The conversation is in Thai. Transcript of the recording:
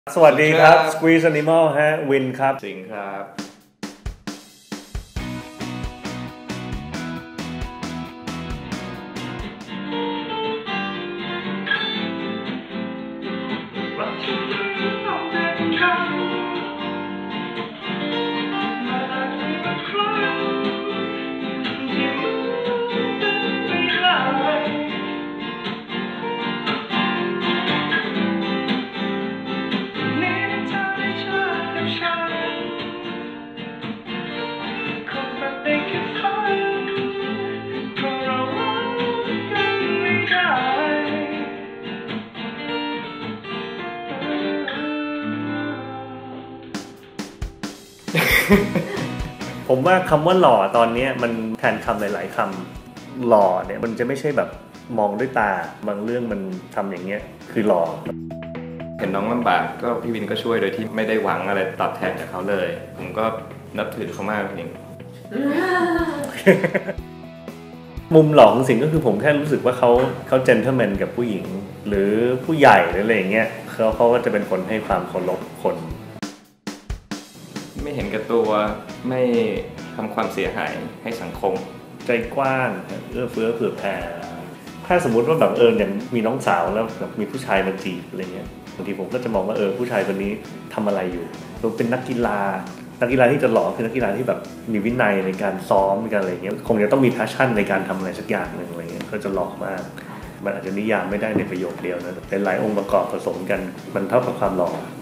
สวัสดีครับ Squeeze Animal ฮะวินครับสิงห์ครับผมว่าคำว่าหล่อตอนนี้มันแทนคำหลายๆคำหล่อเนี่ยมันจะไม่ใช่แบบมองด้วยตาบางเรื่องมันทำอย่างเงี้ยคือหล่อเห็นน้องลำบากก็พี่วินก็ช่วยโดยที่ไม่ได้หวังอะไรตอบแทนจากเขาเลยผมก็นับถือเขามากจริงมุมหล่อของสิงห์ก็คือผมแค่รู้สึกว่าเขาเจนเทลแมนกับผู้หญิงหรือผู้ใหญ่หรืออะไรอย่างเงี้ยเขาก็จะเป็นคนให้ความเคารพคนไม่เห็นแก่ตัวไม่ทำความเสียหายให้สังคมใจกว้างเอื้อเฟื้อเผื่อแผ่ถ้าสมมุติว่าแบบอย่างมีน้องสาวแล้วแบบมีผู้ชายมาจีบอะไรเงี้ยบางทีผมก็จะมองว่าผู้ชายคนนี้ทำอะไรอยู่เราเป็นนักกีฬาที่จะหล่อคือนักกีฬาที่แบบมีวินัยในการซ้อมในการอะไรเงี้ยคงจะต้องมีแพชชั่นในการทำอะไรสักอย่างนึงอะไรเงี้ยก็จะหล่อมากมันอาจจะนิยามไม่ได้ในประโยคเดียวนะแต่หลายองค์ประกอบผสมกันมันเท่ากับความหล่อ